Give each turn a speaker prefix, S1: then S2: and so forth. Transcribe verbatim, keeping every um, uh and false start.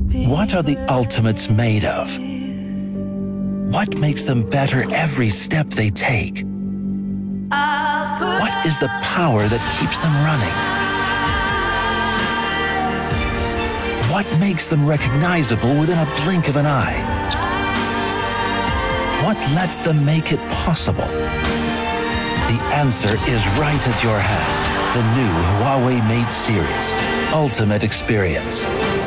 S1: What are the Ultimates made of? What makes them better every step they take? What is the power that keeps them running? What makes them recognizable within a blink of an eye? What lets them make it possible? The answer is right at your hand. The new Huawei Mate series, Ultimate Experience.